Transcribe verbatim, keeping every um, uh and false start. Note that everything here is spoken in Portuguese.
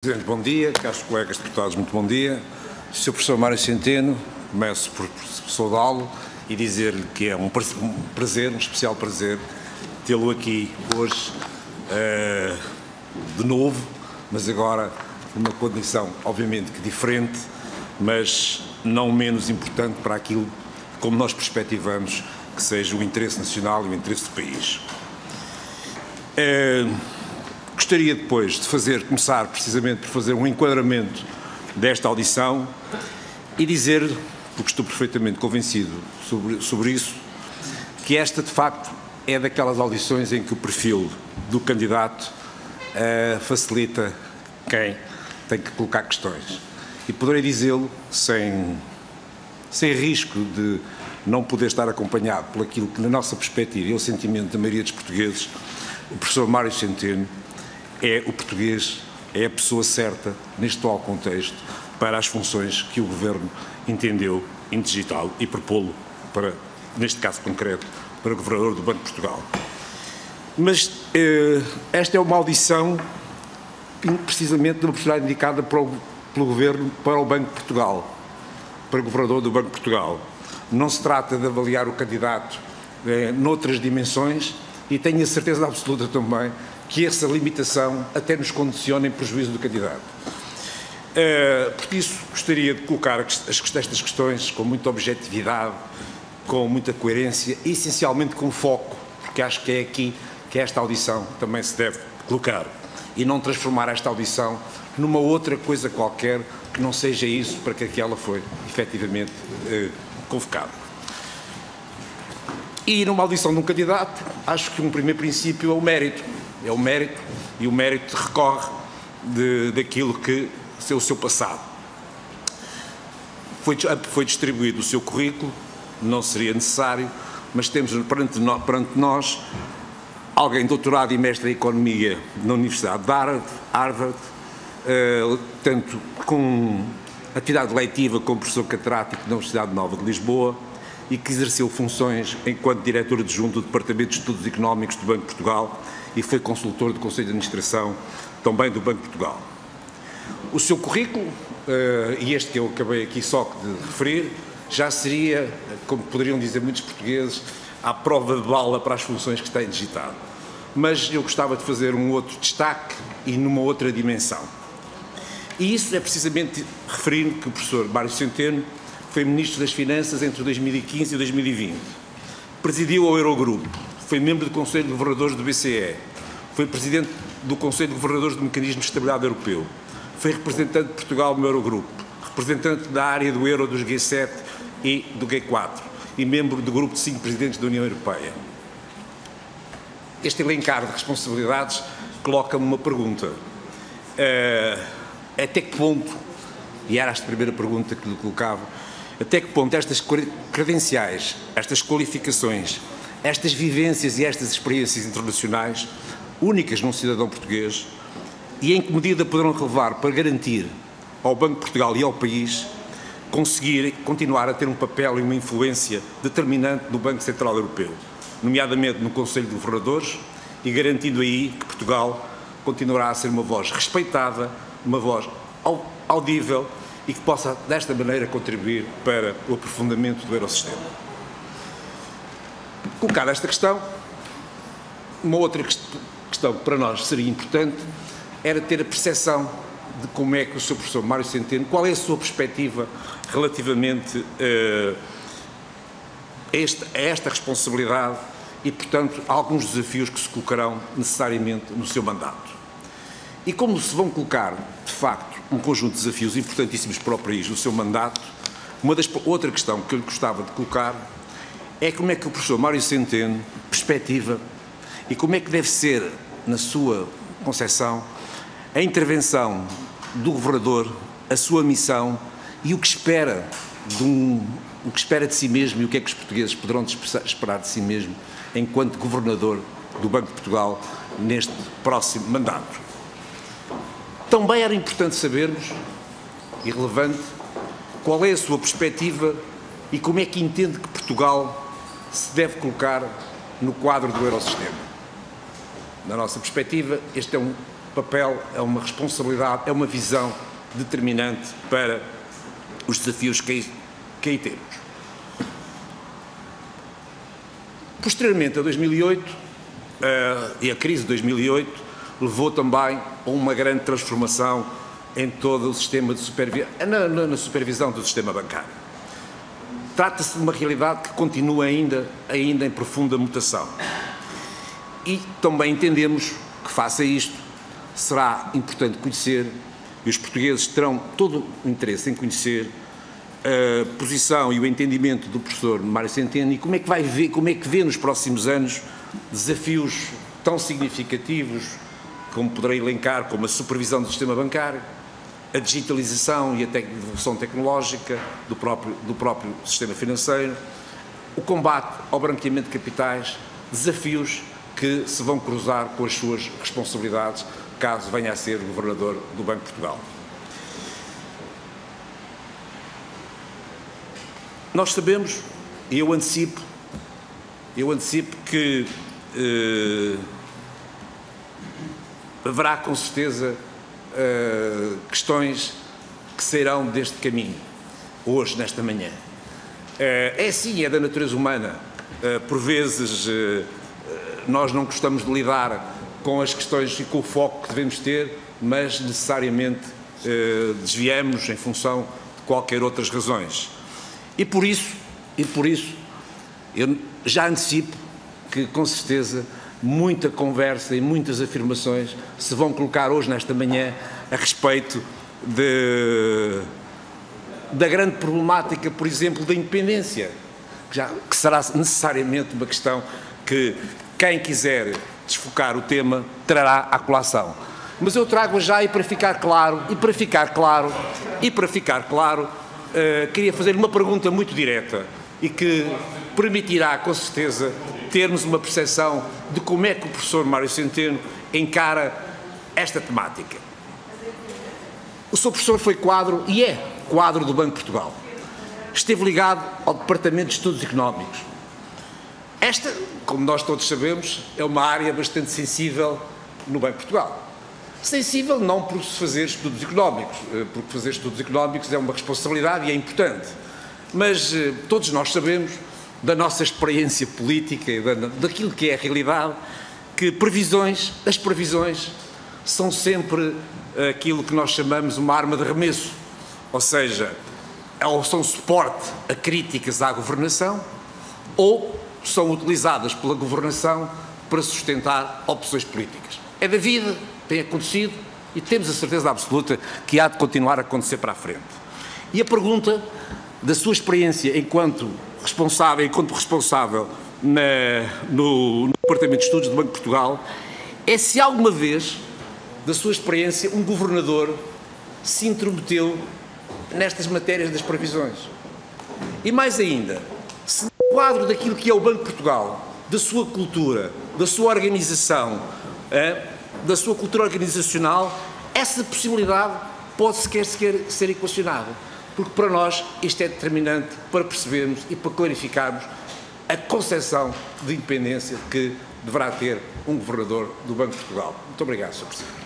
Presidente, bom dia. Caros colegas deputados, muito bom dia. senhor Professor Mário Centeno, começo por saudá-lo e dizer-lhe que é um prazer, um especial prazer, tê-lo aqui hoje uh, de novo, mas agora numa condição, obviamente, que diferente, mas não menos importante para aquilo como nós perspectivamos que seja o interesse nacional e o interesse do país. Uh, Gostaria depois de fazer, começar precisamente por fazer um enquadramento desta audição e dizer, porque estou perfeitamente convencido sobre, sobre isso, que esta de facto é daquelas audições em que o perfil do candidato uh, facilita quem tem que colocar questões. E poderei dizê-lo sem, sem risco de não poder estar acompanhado por aquilo que na nossa perspectiva e o sentimento da maioria dos portugueses, o professor Mário Centeno é o português, é a pessoa certa, neste atual contexto, para as funções que o Governo entendeu indigitá-lo e propô-lo para, neste caso concreto, para o Governador do Banco de Portugal. Mas eh, esta é uma audição precisamente de uma personalidade indicada para o, pelo Governo para o Banco de Portugal, para o Governador do Banco de Portugal. Não se trata de avaliar o candidato eh, noutras dimensões e tenho a certeza absoluta também que essa limitação até nos condiciona em prejuízo do candidato. Uh, por isso, gostaria de colocar as, estas questões com muita objetividade, com muita coerência e, essencialmente, com foco, porque acho que é aqui que esta audição também se deve colocar e não transformar esta audição numa outra coisa qualquer que não seja isso para que aquela foi, efetivamente, uh, convocada. E numa audição de um candidato, acho que um primeiro princípio é o mérito. É o mérito, e o mérito recorre de, daquilo que é o seu passado. Foi, foi distribuído o seu currículo, não seria necessário, mas temos perante, no, perante nós alguém doutorado e mestre em Economia na Universidade de Harvard, Harvard uh, tanto com atividade leitiva como professor catedrático na Universidade Nova de Lisboa, e que exerceu funções enquanto diretor adjunto do Departamento de Estudos Económicos do Banco de Portugal e foi consultor do Conselho de Administração também do Banco de Portugal. O seu currículo, e este que eu acabei aqui só de referir, já seria, como poderiam dizer muitos portugueses, à prova de bala para as funções que tem digitado. Mas eu gostava de fazer um outro destaque e numa outra dimensão. E isso é precisamente referindo que o professor Mário Centeno foi Ministro das Finanças entre dois mil e quinze e dois mil e vinte. Presidiu o Eurogrupo, foi membro do Conselho de Governadores do B C E, foi Presidente do Conselho de Governadores do Mecanismo de Estabilidade Europeu, foi representante de Portugal no Eurogrupo, representante da área do Euro dos G sete e do G quatro e membro do grupo de cinco presidentes da União Europeia. Este elencar de responsabilidades coloca-me uma pergunta. Uh, até que ponto, e era esta a primeira pergunta que lhe colocava, até que ponto estas credenciais, estas qualificações, estas vivências e estas experiências internacionais, únicas num cidadão português, e em que medida poderão relevar para garantir ao Banco de Portugal e ao país conseguir continuar a ter um papel e uma influência determinante no Banco Central Europeu, nomeadamente no Conselho de Governadores, e garantindo aí que Portugal continuará a ser uma voz respeitada, uma voz audível, e que possa, desta maneira, contribuir para o aprofundamento do Eurosistema. Colocada esta questão, uma outra questão que para nós seria importante era ter a percepção de como é que o senhor professor Mário Centeno, qual é a sua perspectiva relativamente uh, a, esta, a esta responsabilidade e, portanto, a alguns desafios que se colocarão necessariamente no seu mandato. E como se vão colocar, de facto, um conjunto de desafios importantíssimos para o país no seu mandato, uma das, outra questão que eu lhe gostava de colocar é como é que o professor Mário Centeno perspectiva e como é que deve ser, na sua concepção, a intervenção do Governador, a sua missão e o que espera de, um, o que espera de si mesmo e o que é que os portugueses poderão esperar de si mesmo enquanto Governador do Banco de Portugal neste próximo mandato. Também era importante sabermos, e relevante, qual é a sua perspectiva e como é que entende que Portugal se deve colocar no quadro do Eurosistema. Na nossa perspectiva, este é um, papel, é uma responsabilidade, é uma visão determinante para os desafios que aí, que aí temos. Posteriormente a dois mil e oito, uh, e a crise de dois mil e oito levou também a uma grande transformação em todo o sistema de supervisão, na, na, na supervisão do sistema bancário. Trata-se de uma realidade que continua ainda, ainda em profunda mutação. E também entendemos que, face a isto, será importante conhecer, e os portugueses terão todo o interesse em conhecer, a posição e o entendimento do professor Mário Centeno e como é que vai ver, como é que vê nos próximos anos desafios tão significativos como poderei elencar, como a supervisão do sistema bancário, a digitalização e a evolução tecnológica do próprio, do próprio sistema financeiro, o combate ao branqueamento de capitais, desafios que se vão cruzar com as suas responsabilidades caso venha a ser o governador do Banco de Portugal. Nós sabemos, e eu antecipo, eu antecipo que eh, haverá com certeza eh, questões que sairão deste caminho, hoje, nesta manhã. Eh, é sim, é da natureza humana. Eh, por vezes eh, nós não gostamos de lidar com as questões e com o foco que devemos ter, mas necessariamente eh, desviamos em função de qualquer outras razões. E por isso, e por isso, eu já antecipo que, com certeza, muita conversa e muitas afirmações se vão colocar hoje, nesta manhã, a respeito de, da grande problemática, por exemplo, da independência, que, já, que será necessariamente uma questão que quem quiser desfocar o tema trará à colação. Mas eu trago já, e para ficar claro, e para ficar claro, e para ficar claro, Uh, queria fazer uma pergunta muito direta e que permitirá, com certeza, termos uma percepção de como é que o professor Mário Centeno encara esta temática. O seu professor foi quadro, e é quadro do Banco de Portugal. Esteve ligado ao Departamento de Estudos Económicos. Esta, como nós todos sabemos, é uma área bastante sensível no Banco de Portugal. Sensível não por se fazer estudos económicos, porque fazer estudos económicos é uma responsabilidade e é importante, mas todos nós sabemos, da nossa experiência política e da, daquilo que é a realidade, que previsões, as previsões são sempre aquilo que nós chamamos uma arma de arremesso, ou seja, ou são suporte a críticas à governação ou são utilizadas pela governação para sustentar opções políticas. É da vida, tem acontecido e temos a certeza absoluta que há de continuar a acontecer para a frente. E a pergunta da sua experiência enquanto responsável, enquanto responsável na, no, no Departamento de Estudos do Banco de Portugal é se alguma vez, da sua experiência, um governador se intrometeu nestas matérias das previsões. E mais ainda, se no quadro daquilo que é o Banco de Portugal, da sua cultura, da sua organização, é, da sua cultura organizacional, essa possibilidade pode sequer, sequer ser equacionada, porque para nós isto é determinante para percebermos e para clarificarmos a concepção de independência que deverá ter um governador do Banco de Portugal. Muito obrigado, senhor Presidente.